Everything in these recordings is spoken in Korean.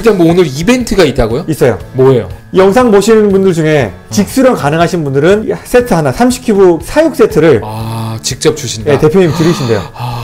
일단 뭐 오늘 이벤트가 있다고요? 있어요. 뭐예요? 이 영상 보시는 분들 중에 직수령 가능하신 분들은 세트 하나 30큐브 사육 세트를 직접 주신다. 네, 대표님 드리신대요.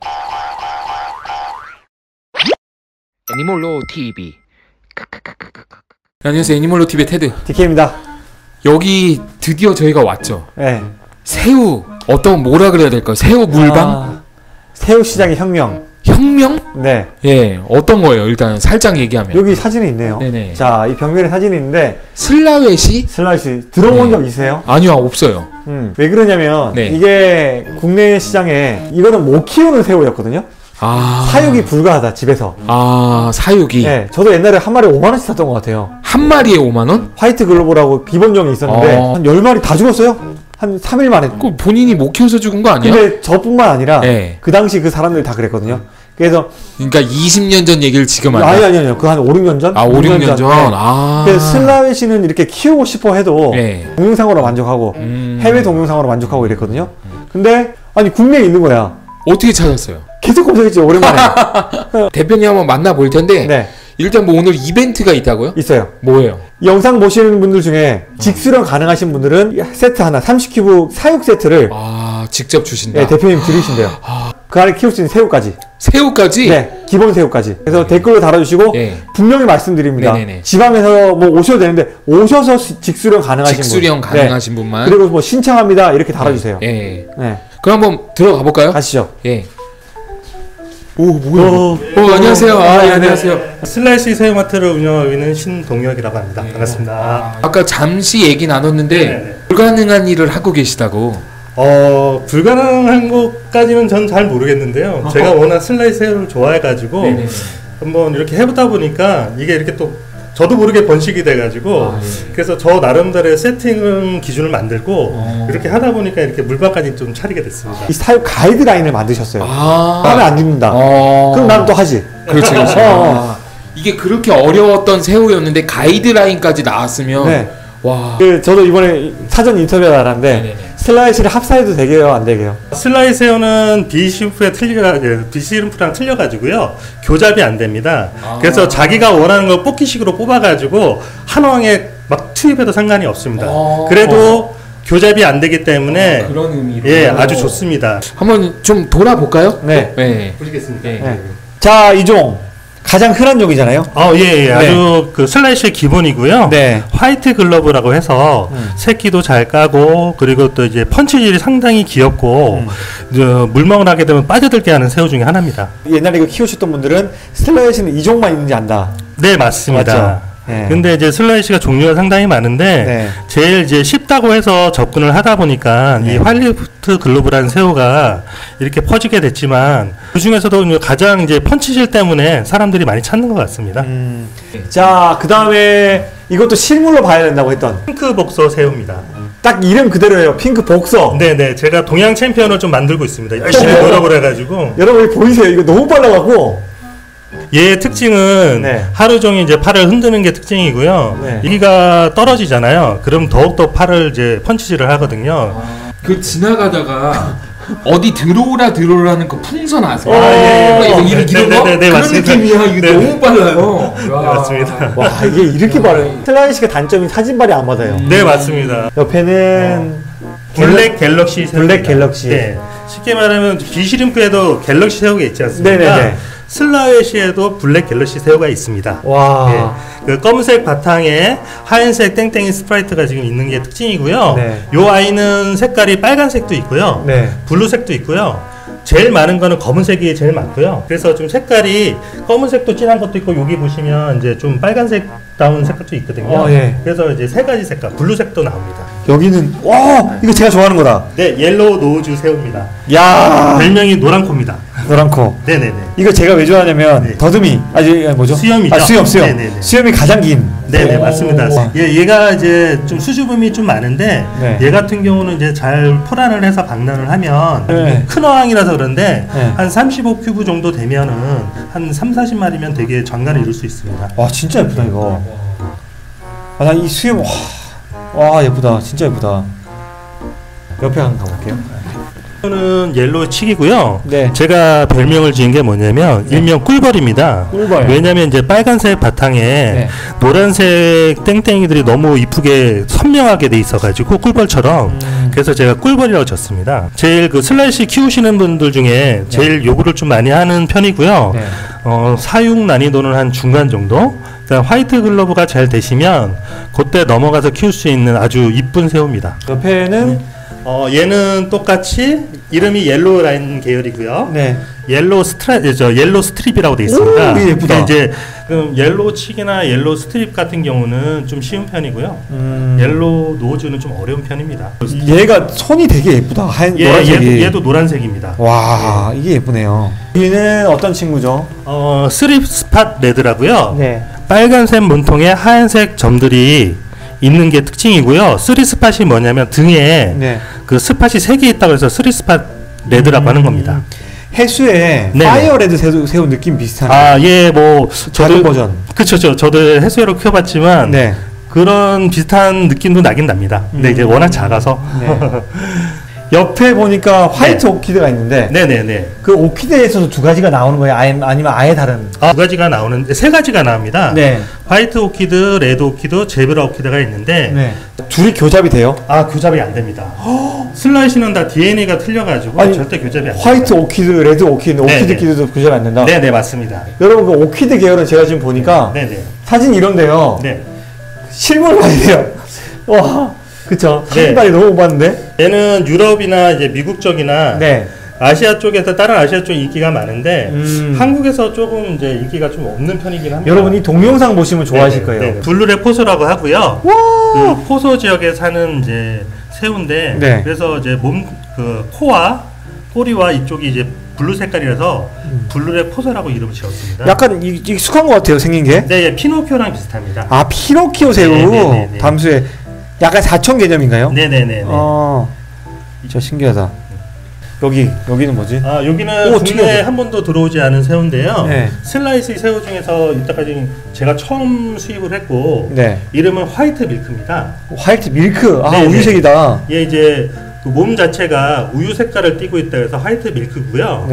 애니몰로 TV. 안녕하세요, 애니몰로 TV의 테드 DK입니다. 여기 드디어 저희가 왔죠. 네. 새우 뭐라 그래야 될까요? 새우 물방? 새우 시장의 혁명. 혁명? 네. 예, 어떤 거예요? 일단 살짝 얘기하면. 여기 사진이 있네요. 네네. 자, 이 벽면에 사진이 있는데 슬라웨시 들어본 적 있으세요? 아니요, 없어요. 왜 그러냐면 이게 국내 시장에 이거는 못 키우는 새우였거든요. 사육이 불가하다, 집에서. 사육이. 네, 저도 옛날에 한 마리에 5만 원씩 샀던 것 같아요. 한 마리에 5만 원? 화이트 글로벌하고 비본종이 있었는데 한 10마리 다 죽었어요. 한 3일 만에. 그 본인이 못 키워서 죽은 거 아니야? 근데 저뿐만 아니라 네. 그 당시 그 사람들이 다 그랬거든요. 그래서 그러니까 20년 전 얘기를 지금 한다? 아니요. 그 한 5, 6년 전? 5, 6년 전? 네. 그래서 슬라웨시는 이렇게 키우고 싶어 해도 동영상으로 만족하고 해외 동영상으로 만족하고 이랬거든요. 근데 아니 국내에 있는 거야. 어떻게 찾았어요? 계속 검색했죠, 오랜만에. 대표님 한번 만나볼 텐데 네. 일단 뭐 오늘 이벤트가 있다고요? 있어요. 뭐예요? 이 영상 보시는 분들 중에 직수령 가능하신 분들은 세트 하나 30큐브 사육 세트를 직접 주신다. 네, 대표님 드리신대요. 그 안에 키울 수 있는 새우까지. 새우까지? 네, 기본 새우까지. 그래서 댓글로 달아주시고 분명히 말씀드립니다. 지방에서 뭐 오셔도 되는데 오셔서 직수령 가능하신 분. 그리고 뭐 신청합니다 이렇게 달아주세요. 네. 그럼 한번 들어가 볼까요? 가시죠. 오, 뭐야? 안녕하세요. 안녕하세요. 슬라이시 새우마트를 운영하고 있는 신동혁이라고 합니다. 반갑습니다. 아까 잠시 얘기 나눴는데 불가능한 일을 하고 계시다고. 불가능한 것까지는 전 잘 모르겠는데요. 제가 워낙 슬라이시 새우를 좋아해가지고 한번 이렇게 해보다 보니까 이게 이렇게 또 저도 모르게 번식이 돼가지고 그래서 저 나름대로의 세팅 기준을 만들고 이렇게 하다 보니까 이렇게 물방까지 좀 차리게 됐습니다. 이 사육 가이드라인을 만드셨어요. 하면 안 죽는다. 그럼 나는 또 하지. 그렇지. 이게 그렇게 어려웠던 새우였는데 가이드라인까지 나왔으면 와. 저도 이번에 사전 인터뷰를 나갔는데 슬라이시를 합사해도 되게요, 안 되게요? 슬라이시 새우는 비시림프랑 틀려가지고요 교잡이 안 됩니다. 그래서 자기가 원하는 걸 뽑기식으로 뽑아가지고 한 왕에 막 투입해도 상관이 없습니다. 그래도 교잡이 안 되기 때문에 그런 의미로 아주 좋습니다. 한번 좀 돌아볼까요? 네. 보시겠습니다. 자, 이종 가장 흔한 종이잖아요. 아주 그 슬라이시의 기본이고요. 화이트 글러브라고 해서 새끼도 잘 까고 그리고 또 이제 펀치질이 상당히 귀엽고 물멍을 하게 되면 빠져들게 하는 새우 중에 하나입니다. 옛날에 이거 키우셨던 분들은 슬라이시는 이 종만 있는지 안다. 네, 맞습니다. 맞죠? 근데 이제 슬라이시가 종류가 상당히 많은데 제일 이제 쉽다고 해서 접근을 하다 보니까 이 화이트 글로브라는 새우가 이렇게 퍼지게 됐지만 그 중에서도 가장 이제 펀치질 때문에 사람들이 많이 찾는 것 같습니다. 자, 그 다음에 이것도 실물로 봐야 된다고 했던 핑크 복서 새우입니다. 딱 이름 그대로예요. 핑크 복서. 네네, 제가 동양 챔피언을 좀 만들고 있습니다. 열심히 노력을 해가지고. 여러분 보이세요? 이거 너무 빨라갖고. 얘의 특징은 하루 종일 이제 팔을 흔드는 게 특징이고요. 여기가 떨어지잖아요. 그럼 더욱더 팔을 이제 펀치질을 하거든요. 그 지나가다가 어디 들어오라는 그 풍선 아세요? 그런 느낌이야. 이거 너무 빨라요. 맞습니다. 와, 이게 이렇게 빠르네. 슬라이시가 단점이 사진발이 안 받아요. 네, 맞습니다. 옆에는 블랙 갤럭시 새우. 블랙 갤럭시. 쉽게 말하면 비시림프에도 갤럭시 새우가 있지 않습니까? 슬라웨시에도 블랙 갤럭시 새우가 있습니다. 와. 그 검은색 바탕에 하얀색 땡땡이 스프라이트가 지금 있는 게 특징이고요. 요 아이는 색깔이 빨간색도 있고요. 블루색도 있고요. 제일 많은 거는 검은색이 제일 많고요. 그래서 좀 색깔이 검은색도 진한 것도 있고 여기 보시면 이제 좀 빨간색 다운 색깔도 있거든요. 그래서 이제 세 가지 색깔, 블루색도 나옵니다. 여기는 이거 제가 좋아하는 거다. 네, 옐로우 노우즈 새우입니다. 야, 별명이 노란코입니다. 노란코. 네네네. 이거 제가 왜 좋아하냐면 더듬이 뭐죠? 수염이죠. 수염. 수염이 가장 긴. 네네, 맞습니다. 얘가 이제 좀 수줍음이 좀 많은데 얘 같은 경우는 이제 잘 포란을 해서 방란을 하면 큰 어항이라서 그런데 한 35큐브 정도 되면은 한 3, 40마리면 되게 장관을 이룰 수 있습니다. 와, 진짜 예쁘다 이거. 나 이 수염 와, 예쁘다. 진짜 예쁘다. 옆에 한번 가볼게요. 이거는 옐로우 칙이고요. 네. 제가 별명을 지은 게 뭐냐면 일명 꿀벌입니다. 꿀벌. 왜냐면 이제 빨간색 바탕에 노란색 땡땡이들이 너무 이쁘게 선명하게 돼 있어가지고 꿀벌처럼. 그래서 제가 꿀벌이라고 졌습니다. 제일 그 슬라이시 키우시는 분들 중에 제일 요구를 좀 많이 하는 편이고요. 사육 난이도는 한 중간 정도. 그러니까 화이트 글러브가 잘 되시면 그때 넘어가서 키울 수 있는 아주 이쁜 새우입니다. 옆에는 얘는 똑같이 이름이 옐로우 라인 계열이고요. 네. 옐로우 스트립이라고 되어 있습니다. 오, 예쁘다. 이제 옐로우 칙이나 옐로우 스트립 같은 경우는 좀 쉬운 편이고요. 옐로우 노즈는 좀 어려운 편입니다. 얘가 손이 되게 예쁘다. 하얀 노란색이. 얘도 노란색입니다. 와, 이게 예쁘네요. 얘는 어떤 친구죠? 스립 스팟 레드라고요. 네. 빨간색 문통에 하얀색 점들이 있는 게 특징이고요. 쓰리 스팟이 뭐냐면 등에 그 스팟이 3개 있다고 해서 쓰리 스팟 레드라고 하는 겁니다. 해수에 파이어 레드 새우 느낌 비슷하네요. 예, 뭐 작은 버전. 그렇죠. 저도 해수회로 키워봤지만 그런 비슷한 느낌도 나긴 납니다. 근데 이제 워낙 작아서. 옆에 보니까 화이트 오키드가 있는데 그 오키드에서도 2가지가 나오는 거예요? 아니면 아예 다른? 2가지가 나오는데 3가지가 나옵니다. 화이트 오키드, 레드 오키드, 제브라 오키드가 있는데 둘이 교잡이 돼요? 교잡이 안 됩니다. 슬라이시는 다 DNA가 틀려가지고 절대 교잡이 안 됩니다. 화이트 오키드, 레드 오키드, 오키드끼리도 교잡이 안 된다? 네네, 맞습니다. 여러분 그 오키드 계열은 제가 지금 보니까 사진 이런데요. 실물 봐야 돼요. 와. 그쵸. 사진빨이 너무 못 봤는데? 얘는 유럽이나 이제 미국 쪽이나 아시아 쪽에서 다른 아시아 쪽 인기가 많은데 한국에서 조금 이제 인기가 좀 없는 편이긴 합니다. 여러분 이 동영상 보시면 좋아하실 거예요. 블루랩 포소라고 하고요. 그 포소 지역에 사는 이제 새우인데 그래서 이제 그 코와 꼬리와 이쪽이 이제 블루 색깔이라서 블루랩 포소라고 이름을 지었습니다. 약간 익숙한 것 같아요, 생긴 게. 네, 피노키오랑 비슷합니다. 아, 피노키오 새우. 담수에. 약간 사촌 개념인가요? 네네네. 진짜 신기하다. 여기는 뭐지? 여기는 국내에 한 번도 들어오지 않은 새우인데요. 슬라이스 새우 중에서 이때까지 제가 처음 수입을 했고 이름은 화이트 밀크입니다. 화이트 밀크? 우유색이다. 얘 이제 그 몸 자체가 우유 색깔을 띠고 있다 해서 화이트 밀크고요.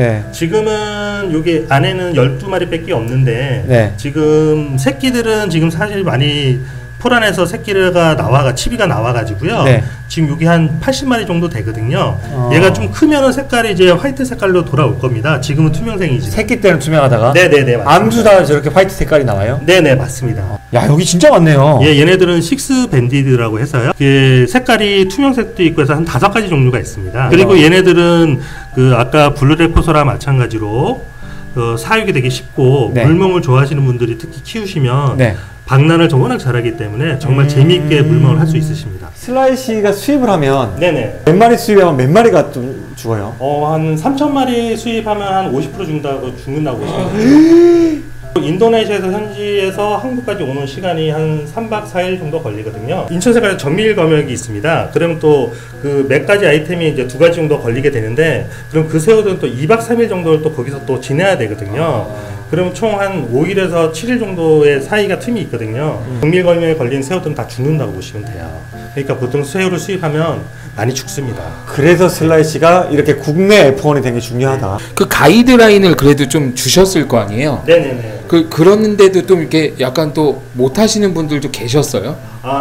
지금은 여기 안에는 12마리 밖에 없는데 지금 새끼들은 지금 사실 많이 풀 안에서 새끼가 치비가 나와가지고요. 지금 여기 한 80마리 정도 되거든요. 얘가 좀 크면은 색깔이 이제 화이트 색깔로 돌아올 겁니다. 지금은 투명생이지. 새끼 때는 투명하다가? 네네네. 암수 다 저렇게 화이트 색깔이 나와요? 네네, 맞습니다. 야, 여기 진짜 많네요. 얘네들은 식스 밴디드라고 해서요. 색깔이 투명색도 있고 해서 한 5가지 종류가 있습니다. 그리고 얘네들은 그 아까 블루랩 포소랑 마찬가지로 사육이 되게 쉽고 물멍을 좋아하시는 분들이 특히 키우시면 박란을 워낙 잘하기 때문에 정말 재미있게 물멍을 할 수 있으십니다. 슬라이시가 수입을 하면 몇 마리 수입하면 몇 마리가 좀 죽어요? 한 3,000마리 수입하면 한 50% 죽는다고 보시면 돼요. 인도네시아에서 현지에서 한국까지 오는 시간이 한 3박 4일 정도 걸리거든요. 인천세관에 전밀 검역이 있습니다. 그러면 또 그 몇 가지 아이템이 이제 2가지 정도 걸리게 되는데 그럼 그 새우들은 또 2박 3일 정도를 또 거기서 또 지내야 되거든요. 그러면 총 한 5일에서 7일 정도의 사이가 틈이 있거든요. 정밀 검역에 걸린 새우들은 다 죽는다고 보시면 돼요. 그러니까 보통 새우를 수입하면 많이 죽습니다. 그래서 슬라이시가 이렇게 국내 F1이 되게 중요하다. 그 가이드라인을 그래도 좀 주셨을 거 아니에요? 네네네. 그러는데도 좀 이렇게 약간 또 못하시는 분들도 계셨어요?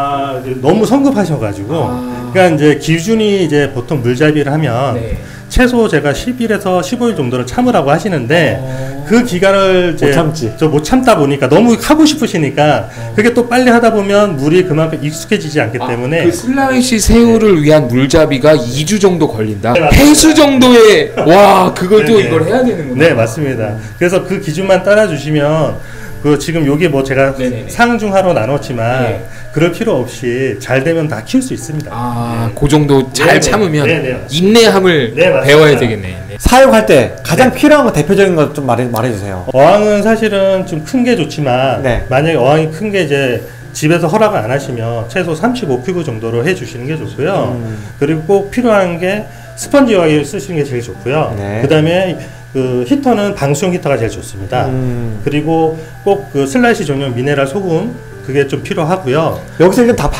너무 성급하셔가지고. 그러니까 이제 기준이 이제 보통 물잡이를 하면 최소 제가 10일에서 15일 정도를 참으라고 하시는데 그 기간을 못 참다 보니까 너무 하고 싶으시니까 그게 또 빨리 하다 보면 물이 그만큼 익숙해지지 않기 때문에 그 슬라이시 새우를 위한 물잡이가 2주 정도 걸린다. 해수 정도의 그걸 또 이걸 해야 되는구나. 네, 맞습니다. 그래서 그 기준만 따라주시면 지금 요게 뭐 제가 상중하로 나눴지만 그럴 필요 없이 잘 되면 다 키울 수 있습니다. 그 정도 잘 참으면 인내함을 배워야 되겠네. 사육할 때 가장 필요한 거 대표적인 거 좀 말해주세요. 어항은 사실은 좀 큰 게 좋지만 만약에 어항이 큰 게 이제 집에서 허락을 안 하시면 최소 35큐브 정도로 해주시는 게 좋고요. 그리고 꼭 필요한 게 스펀지 어항을 쓰시는 게 제일 좋고요. 그 다음에 그 히터는 방수용 히터가 제일 좋습니다. 그리고 꼭 그 슬라이시 전용 미네랄 소금 그게 좀 필요하고요. 여기서 이건 다 팔죠?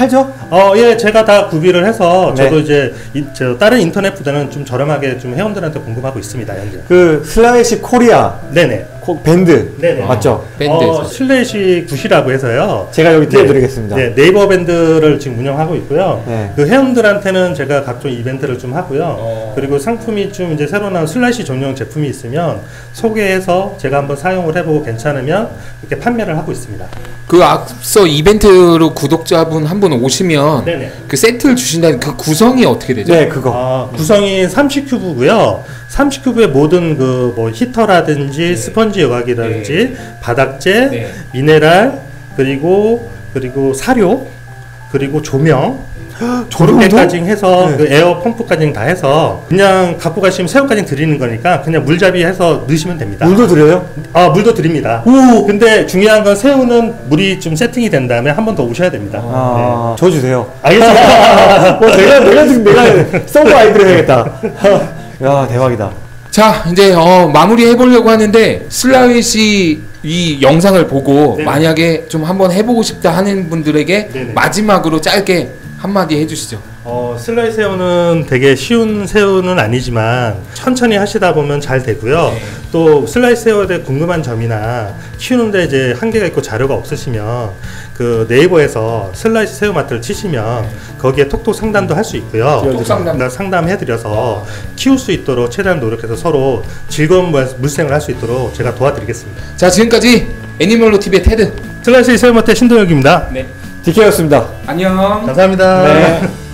예, 제가 다 구비를 해서 저도 이제 다른 인터넷 부대는 좀 저렴하게 좀 회원들한테 공급하고 있습니다. 현재. 그 슬라이시 코리아. 네네. 밴드. 네네. 맞죠? 밴드. 슬래시 굿이라고 해서요. 제가 여기 띄워드리겠습니다. 네, 네이버 밴드를 지금 운영하고 있고요. 그 회원들한테는 제가 각종 이벤트를 좀 하고요. 그리고 상품이 좀 이제 새로 나온 슬라이시 전용 제품이 있으면 소개해서 제가 한번 사용을 해보고 괜찮으면 이렇게 판매를 하고 있습니다. 그 앞서 이벤트로 구독자분 한 분 오시면 네네. 그 세트를 주신다는 그 구성이 어떻게 되죠? 네, 그거. 구성이 30큐브고요. 30큐브의 모든 그 뭐 히터라든지 스펀지 여과기라든지 바닥재, 미네랄, 그리고 사료, 그리고 조명, 그렇게까지 해서 그 에어 펌프까지 다 해서 그냥 갖고 가시면 새우까지 드리는 거니까 그냥 물잡이 해서 넣으시면 됩니다. 물도 드려요? 물도 드립니다. 근데 중요한 건 새우는 물이 좀 세팅이 된 다음에 한 번 더 오셔야 됩니다. 저 주세요. 알겠습니다. 내가 서브 아이디를 해야겠다. 야, 대박이다. 자, 이제 마무리 해보려고 하는데 슬라윗이 이 영상을 보고 만약에 좀 한번 해보고 싶다 하는 분들에게 마지막으로 짧게 한마디 해주시죠. 슬라이 새우는 되게 쉬운 새우는 아니지만 천천히 하시다 보면 잘 되고요. 또 슬라이 새우에 대해 궁금한 점이나 키우는데 이제 한계가 있고 자료가 없으시면 그 네이버에서 슬라이스 새우 마트를 치시면 거기에 톡톡 상담도 할 수 있고요. 톡 상담. 상담해드려서 키울 수 있도록 최대한 노력해서 서로 즐거운 물생을 할 수 있도록 제가 도와드리겠습니다. 자, 지금까지 애니멀로 TV의 테드 슬라이스 새우 마트 신동혁입니다. DK였습니다. 안녕. 감사합니다. 네.